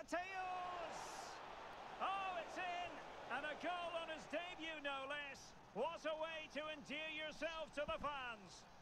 Mateus! Oh, it's in! And a goal on his debut, no less. What a way to endear yourself to the fans.